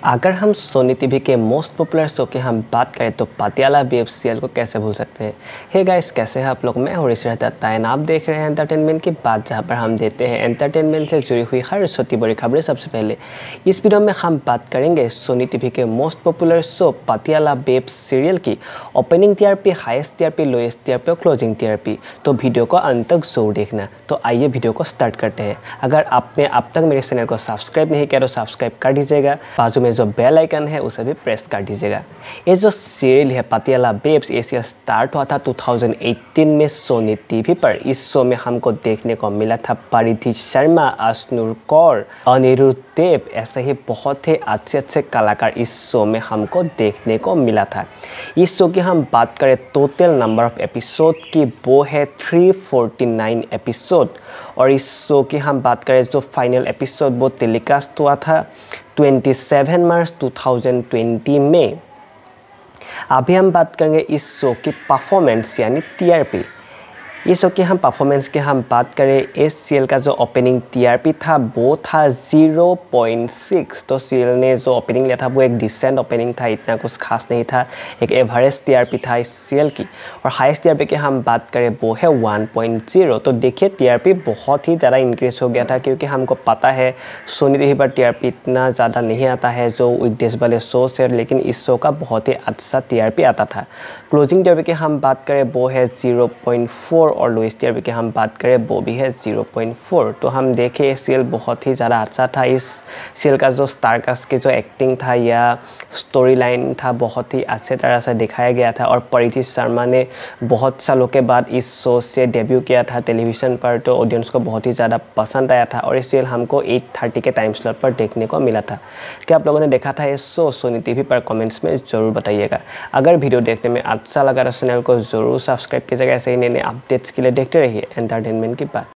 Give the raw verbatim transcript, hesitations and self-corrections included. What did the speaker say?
अगर हम Sony TV के मोस्ट पॉपुलर शो की हम बात करें तो पटियाला वेब सीरियल को कैसे भूल सकते हैं। हे गाइस, कैसे हैं आप लोग। मैं हूं ऋषि दत्ता एंड आप देख रहे हैं एंटरटेनमेंट की बात, जहां पर हम देते हैं एंटरटेनमेंट से जुड़ी हुई हर छोटी बड़ी खबरें। सबसे पहले इस वीडियो में हम बात करेंगे सोनी टीवी के most popular show Patiala web serial की opening TRP, highest TRP, lowest TRP और क्लोजिंग टीआरपी। तो वीडियो को अंत तक जरूर देखना। तो आइए वीडियो को स्टार्ट करते हैं। अगर आपने अब तक मेरे चैनल को सब्सक्राइब नहीं किया तो सब्सक्राइब कर दीजिएगा, बाजू में जो बेल आइकन है उसे भी प्रेस कर दीजिएगा। ये जो सीरियल है पटियाला वेब्स, ये सीरियल स्टार्ट हुआ था दो हज़ार अठारह में सोनी टीवी पर। इस शो में हमको देखने को मिला था परिधि शर्मा, अश्नुर कौर, अनिरुद्ध देव, ऐसे ही बहुत ही अच्छे अच्छे कलाकार इस शो में हमको देखने को मिला था। इस शो की हम बात करें टोटल नंबर ऑफ एपिसोड की, वो है तीन सौ उनचास एपिसोड। और इस शो की हम बात करें जो फाइनल एपिसोड वो टेलीकास्ट हुआ था सत्ताईस मार्च दो हज़ार बीस में। अभी हम बात करेंगे इस शो की परफॉर्मेंस यानी टीआरपी। इस शो की हम परफॉर्मेंस की हम बात करें, इस सीरियल का जो ओपनिंग टीआरपी था वो था ज़ीरो पॉइंट सिक्स। तो सीरियल ने जो ओपनिंग लिया था वो एक डिसेंट ओपनिंग था, इतना कुछ खास नहीं था, एक एवरेज टीआरपी था इस सीरियल की। और हाईएस्ट टीआरपी की हम बात करें वो है वन पॉइंट ज़ीरो। तो देखिए टीआरपी बहुत ही ज़्यादा इंक्रीज हो गया था, क्योंकि हमको पता है सोनी टीवी पर टीआरपी इतना ज़्यादा नहीं आता है जो वीकडेज वाले शो से, लेकिन इस शो का बहुत ही अच्छा टीआरपी आता था। क्लोजिंग टीआरपी की हम बात करें वो है ज़ीरो पॉइंट फोर और लोएस्ट टीआरपी की हम बात करें वो भी है ज़ीरो पॉइंट फोर। तो हम देखें ये सीरियल बहुत ही ज़्यादा अच्छा था। इस सीरियल का जो स्टारकास्ट की जो एक्टिंग था या स्टोरी लाइन था बहुत ही अच्छे तरह से दिखाया गया था। और परिधि शर्मा ने बहुत सालों के बाद इस शो से डेब्यू किया था टेलीविज़न पर, तो ऑडियंस को बहुत ही ज़्यादा पसंद आया था। और इस सीरियल हमको एट थर्टी के टाइम स्लॉट पर देखने को मिला था। क्या आप लोगों ने देखा था इस शो सोनी टीवी पर? कमेंट्स में ज़रूर बताइएगा। अगर वीडियो देखने में अच्छा लगा तो चैनल को ज़रूर सब्सक्राइब कीजिएगा। ऐसे ही नए नए अपडेट्स के लिए देखते रहिए एंटरटेनमेंट की बात।